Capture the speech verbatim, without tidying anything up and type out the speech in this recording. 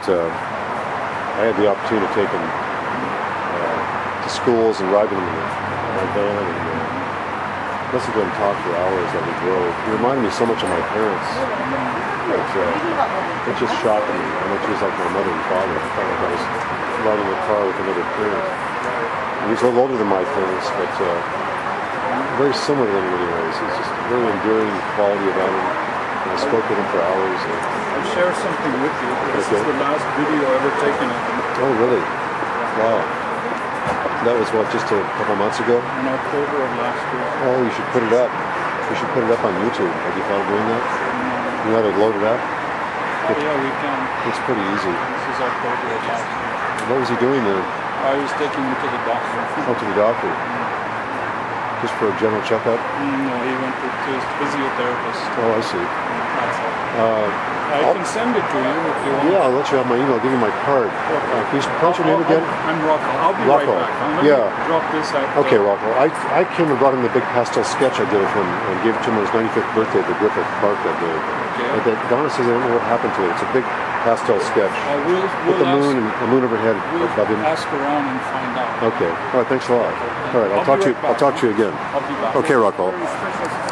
uh, I had the opportunity to take him uh, to schools and ride with him in my van and uh, listen to him talk for hours as we drove. He reminded me so much of my parents. That, uh, it just shocked me how much he was like my mother and father. I felt like I was riding a car with another parent. And he's a little older than my parents, but uh, very similar to them in many ways. He's just a very endearing quality about him. And I spoke with him for hours. And I'll share something with you. This okay. is the last video ever taken of him. Oh, really? Wow. That was, what, just a couple months ago? In October of last year. Oh, you should put it up. You should put it up on YouTube. Have you thought of doing that? You know how to load it up? Oh, yeah, we can. It's pretty easy. This is October of last year. What was he doing there? I was taking him to the doctor. Oh, to the doctor? Just for a general checkup? No, he went to, to his physiotherapist. Oh, I see. Uh, I I'll, can send it to you if you want. yeah, I'll let you have my email. I'll give you my card. Uh, can you pronounce your name again? I'm Rocco. I'll be Rocco. right back. I'm Yeah. drop this out. Okay, Rocco. I, I came and brought him the big pastel sketch I did of him and gave it to him on his ninety-fifth birthday at the Griffith Park that day. Okay. But that, Donna says I don't know what happened to it. It's a big pastel sketch. Uh, we'll, With we'll the ask, moon and the moon overhead we'll above him. ask around and find out. Okay. All right. Thanks a lot. All right. I'll, I'll talk be to you. right I'll back, talk to you again. I'll be back. Okay, Rocco. Very special